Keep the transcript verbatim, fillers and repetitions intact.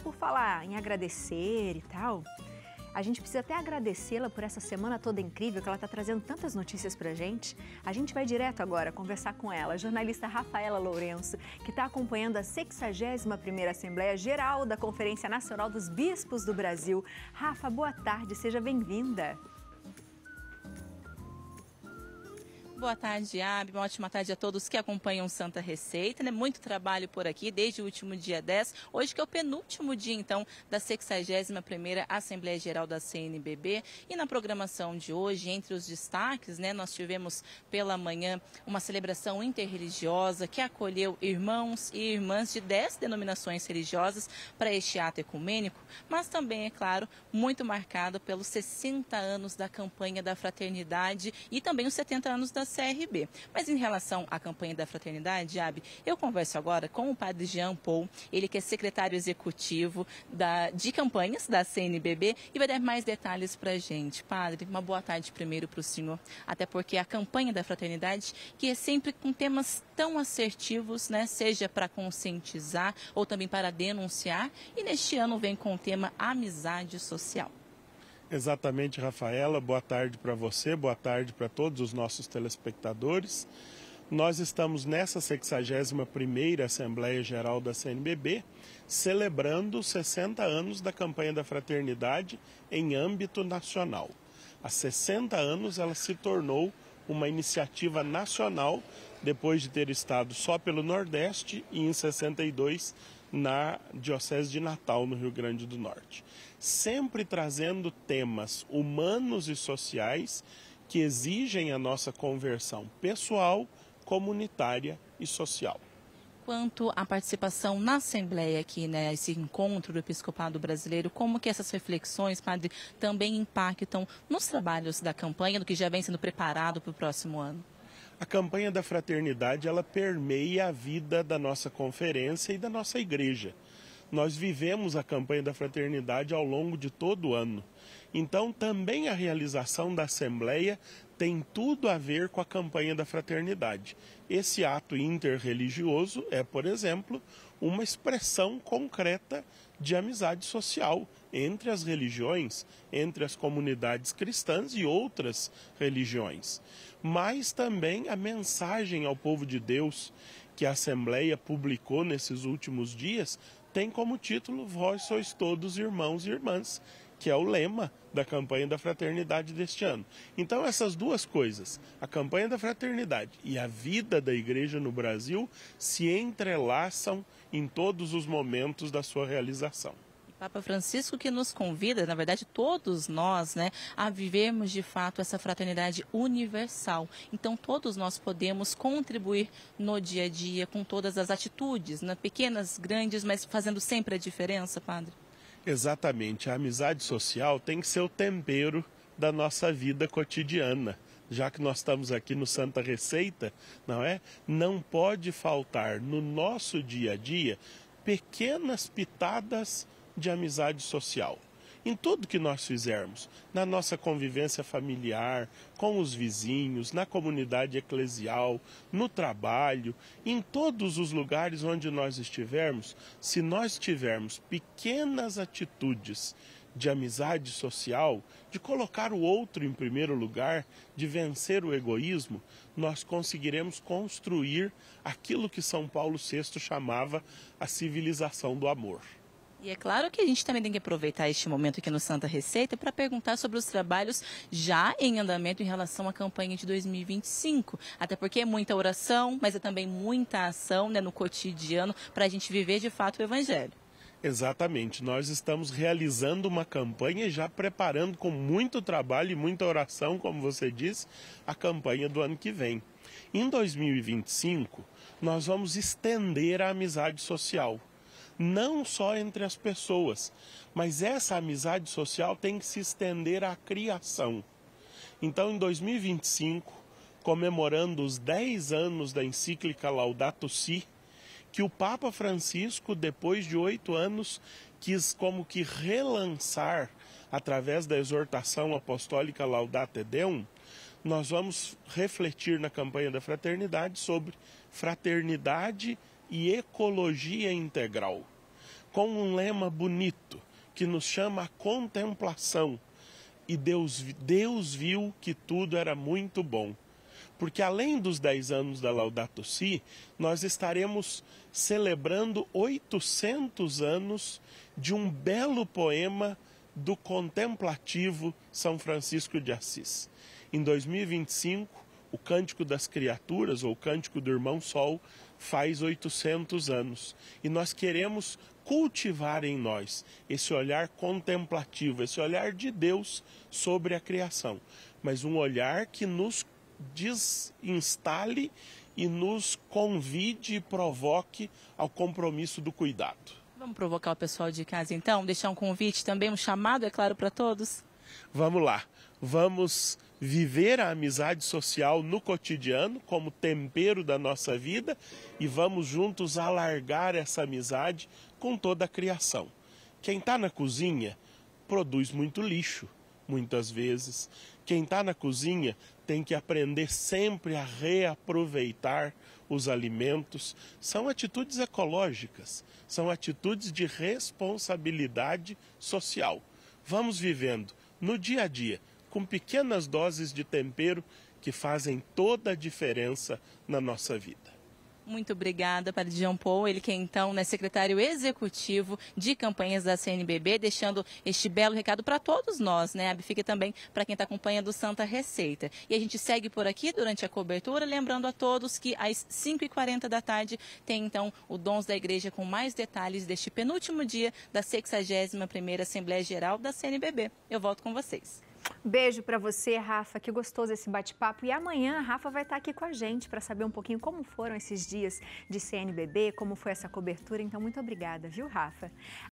por falar em agradecer e tal, a gente precisa até agradecê-la por essa semana toda incrível, que ela está trazendo tantas notícias pra gente. A gente vai direto agora conversar com ela, a jornalista Rafaela Lourenço, que está acompanhando a sexagésima primeira Assembleia Geral da Conferência Nacional dos Bispos do Brasil. Rafa, boa tarde, seja bem-vinda. Boa tarde, Abi. Uma ótima tarde a todos que acompanham Santa Receita, né? Muito trabalho por aqui, desde o último dia dez, hoje que é o penúltimo dia, então, da sexagésima primeira Assembleia Geral da C N B B. E na programação de hoje, entre os destaques, né, nós tivemos pela manhã uma celebração interreligiosa que acolheu irmãos e irmãs de dez denominações religiosas para este ato ecumênico, mas também, é claro, muito marcado pelos sessenta anos da campanha da fraternidade e também os setenta anos da C R B. Mas em relação à campanha da fraternidade, Abi, eu converso agora com o padre Jean Paul, ele que é secretário executivo da, de campanhas da C N B B e vai dar mais detalhes para a gente. Padre, uma boa tarde primeiro para o senhor, até porque a campanha da fraternidade, que é sempre com temas tão assertivos, né, seja para conscientizar ou também para denunciar, e neste ano vem com o tema amizade social. Exatamente, Rafaela. Boa tarde para você, boa tarde para todos os nossos telespectadores. Nós estamos nessa sexagésima primeira Assembleia Geral da C N B B, celebrando os sessenta anos da campanha da fraternidade em âmbito nacional. Há sessenta anos ela se tornou uma iniciativa nacional, depois de ter estado só pelo Nordeste e em sessenta e dois na Diocese de Natal, no Rio Grande do Norte. Sempre trazendo temas humanos e sociais que exigem a nossa conversão pessoal, comunitária e social. Quanto à participação na Assembleia aqui, né, esse encontro do Episcopado Brasileiro, como que essas reflexões, padre, também impactam nos trabalhos da campanha, do que já vem sendo preparado para o próximo ano? A campanha da fraternidade, ela permeia a vida da nossa conferência e da nossa igreja. Nós vivemos a campanha da fraternidade ao longo de todo o ano. Então, também a realização da Assembleia tem tudo a ver com a campanha da fraternidade. Esse ato interreligioso é, por exemplo, uma expressão concreta de amizade social entre as religiões, entre as comunidades cristãs e outras religiões. Mas também a mensagem ao povo de Deus que a Assembleia publicou nesses últimos dias tem como título Vós sois todos irmãos e irmãs, que é o lema da campanha da fraternidade deste ano. Então essas duas coisas, a campanha da fraternidade e a vida da igreja no Brasil, se entrelaçam em todos os momentos da sua realização. Papa Francisco que nos convida, na verdade todos nós, né, a vivermos de fato essa fraternidade universal. Então todos nós podemos contribuir no dia a dia com todas as atitudes, né, pequenas, grandes, mas fazendo sempre a diferença, padre. Exatamente, a amizade social tem que ser o tempero da nossa vida cotidiana. Já que nós estamos aqui no Santa Receita, não é? Não pode faltar no nosso dia a dia pequenas pitadas de amizade social. Em tudo que nós fizermos, na nossa convivência familiar, com os vizinhos, na comunidade eclesial, no trabalho, em todos os lugares onde nós estivermos, se nós tivermos pequenas atitudes de amizade social, de colocar o outro em primeiro lugar, de vencer o egoísmo, nós conseguiremos construir aquilo que São Paulo sexto chamava a civilização do amor. E é claro que a gente também tem que aproveitar este momento aqui no Santa Receita para perguntar sobre os trabalhos já em andamento em relação à campanha de dois mil e vinte e cinco. Até porque é muita oração, mas é também muita ação, né, no cotidiano para a gente viver de fato o Evangelho. Exatamente, nós estamos realizando uma campanha e já preparando com muito trabalho e muita oração, como você disse, a campanha do ano que vem. Em dois mil e vinte e cinco, nós vamos estender a amizade social. Não só entre as pessoas, mas essa amizade social tem que se estender à criação. Então, em dois mil e vinte e cinco, comemorando os dez anos da encíclica Laudato Si, que o Papa Francisco, depois de oito anos, quis como que relançar, através da exortação apostólica Laudate Deum, nós vamos refletir na campanha da fraternidade sobre fraternidade e ecologia integral. com um lema bonito que nos chama a contemplação. E Deus, Deus viu que tudo era muito bom. Porque além dos dez anos da Laudato Si, nós estaremos celebrando oitocentos anos de um belo poema do contemplativo São Francisco de Assis. Em dois mil e vinte e cinco, o Cântico das Criaturas, ou o Cântico do Irmão Sol, faz oitocentos anos. E nós queremos cultivar em nós esse olhar contemplativo, esse olhar de Deus sobre a criação. Mas um olhar que nos desinstale e nos convide e provoque ao compromisso do cuidado. Vamos provocar o pessoal de casa então, deixar um convite também, um chamado, é claro, para todos? Vamos lá, vamos viver a amizade social no cotidiano como tempero da nossa vida e vamos juntos alargar essa amizade com toda a criação. Quem está na cozinha produz muito lixo, muitas vezes. Quem está na cozinha tem que aprender sempre a reaproveitar os alimentos. São atitudes ecológicas, são atitudes de responsabilidade social. Vamos vivendo no dia a dia, com pequenas doses de tempero que fazem toda a diferença na nossa vida. Muito obrigada, Padre Jean Paul, ele que é então é secretário executivo de campanhas da C N B B, deixando este belo recado para todos nós, né? Fica também para quem está acompanhando o Santa Receita. E a gente segue por aqui durante a cobertura, lembrando a todos que às cinco e quarenta da tarde tem então o Dons da Igreja com mais detalhes deste penúltimo dia da sexagésima primeira Assembleia Geral da C N B B. Eu volto com vocês. Beijo para você, Rafa, que gostoso esse bate-papo. E amanhã a Rafa vai estar aqui com a gente para saber um pouquinho como foram esses dias de C N B B, como foi essa cobertura. Então, muito obrigada, viu, Rafa?